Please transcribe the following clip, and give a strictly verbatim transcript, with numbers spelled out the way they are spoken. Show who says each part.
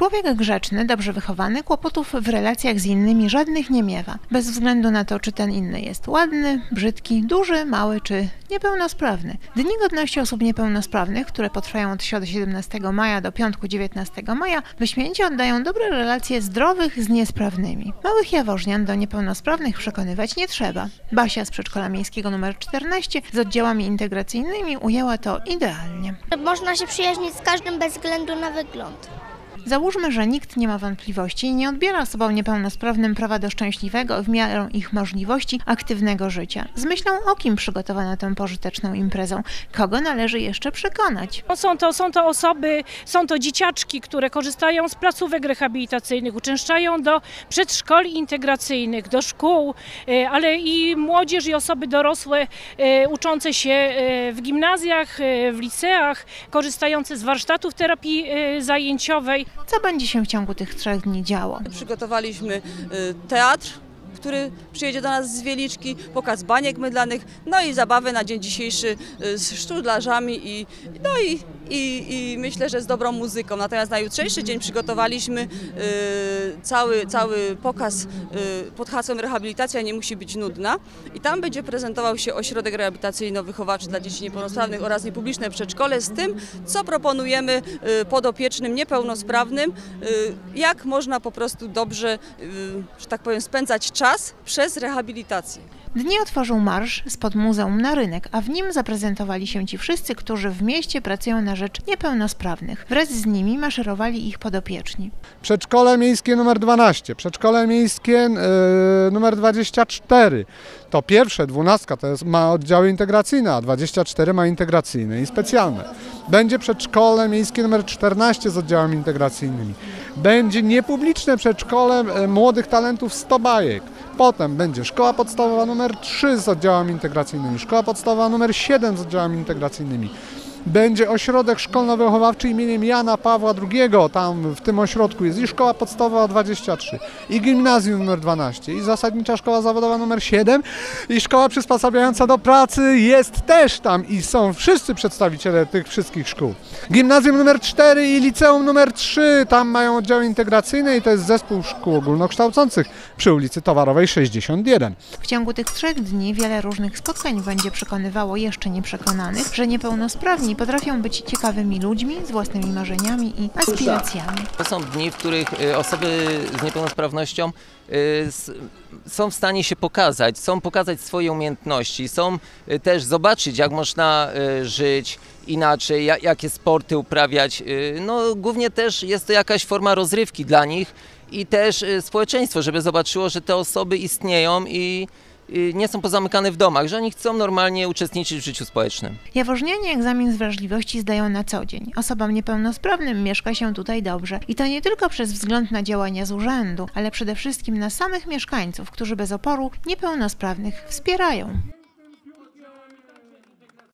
Speaker 1: Człowiek grzeczny, dobrze wychowany, kłopotów w relacjach z innymi żadnych nie miewa. Bez względu na to, czy ten inny jest ładny, brzydki, duży, mały czy niepełnosprawny. Dni Godności Osób Niepełnosprawnych, które potrwają od środy siedemnastego maja do piątku dziewiętnastego maja, wyśmienicie oddają dobre relacje zdrowych z niesprawnymi. Małych jaworznian do niepełnosprawnych przekonywać nie trzeba. Basia z przedszkola miejskiego numer czternaście z oddziałami integracyjnymi ujęła to idealnie.
Speaker 2: Można się przyjaźnić z każdym bez względu na wygląd.
Speaker 1: Załóżmy, że nikt nie ma wątpliwości i nie odbiera osobom niepełnosprawnym prawa do szczęśliwego w miarę ich możliwości aktywnego życia. Z myślą o kim przygotowano tę pożyteczną imprezę? Kogo należy jeszcze przekonać?
Speaker 3: Są to, są to osoby, są to dzieciaczki, które korzystają z placówek rehabilitacyjnych, uczęszczają do przedszkoli integracyjnych, do szkół, ale i młodzież i osoby dorosłe uczące się w gimnazjach, w liceach, korzystające z warsztatów terapii zajęciowej.
Speaker 1: Co będzie się w ciągu tych trzech dni działo?
Speaker 4: Przygotowaliśmy teatr, który przyjedzie do nas z Wieliczki, pokaz baniek mydlanych, no i zabawę na dzień dzisiejszy z sztudlarzami i, no i, i, i myślę, że z dobrą muzyką. Natomiast na jutrzejszy dzień przygotowaliśmy y, cały, cały pokaz y, pod hasłem rehabilitacja nie musi być nudna i tam będzie prezentował się ośrodek rehabilitacyjno-wychowawczy dla dzieci niepełnosprawnych oraz niepubliczne przedszkole z tym, co proponujemy y, podopiecznym niepełnosprawnym, y, jak można po prostu dobrze, y, że tak powiem, spędzać czas przez rehabilitację.
Speaker 1: Dni otworzył marsz spod muzeum na rynek, a w nim zaprezentowali się ci wszyscy, którzy w mieście pracują na rzecz niepełnosprawnych. Wraz z nimi maszerowali ich podopieczni.
Speaker 5: Przedszkole miejskie numer dwanaście, przedszkole miejskie yy, numer dwadzieścia cztery. To pierwsze, dwunastka, to jest, ma oddziały integracyjne, a dwadzieścia cztery ma integracyjne i specjalne. Będzie przedszkole miejskie numer czternaście z oddziałami integracyjnymi. Będzie niepubliczne przedszkole młodych talentów sto bajek. Potem będzie szkoła podstawowa numer trzy z oddziałami integracyjnymi, szkoła podstawowa numer siedem z oddziałami integracyjnymi. Będzie ośrodek szkolno-wychowawczy imieniem Jana Pawła drugiego, tam w tym ośrodku jest i szkoła podstawowa dwadzieścia trzy, i gimnazjum numer dwanaście, i zasadnicza szkoła zawodowa numer siedem, i szkoła przysposabiająca do pracy jest też tam i są wszyscy przedstawiciele tych wszystkich szkół. Gimnazjum numer cztery i liceum numer trzy, tam mają oddziały integracyjne i to jest zespół szkół ogólnokształcących przy ulicy Towarowej sześćdziesiąt jeden.
Speaker 1: W ciągu tych trzech dni wiele różnych spotkań będzie przekonywało jeszcze nieprzekonanych, że niepełnosprawni potrafią być ciekawymi ludźmi z własnymi marzeniami i aspiracjami.
Speaker 6: To są dni, w których osoby z niepełnosprawnością są w stanie się pokazać, są pokazać swoje umiejętności, są też zobaczyć, jak można żyć inaczej, jakie sporty uprawiać. No, głównie też jest to jakaś forma rozrywki dla nich i też społeczeństwo, żeby zobaczyło, że te osoby istnieją i nie są pozamykane w domach, że oni chcą normalnie uczestniczyć w życiu społecznym.
Speaker 1: Jaworznianie egzamin z wrażliwości zdają na co dzień. Osobom niepełnosprawnym mieszka się tutaj dobrze. I to nie tylko przez wzgląd na działania z urzędu, ale przede wszystkim na samych mieszkańców, którzy bez oporu niepełnosprawnych wspierają.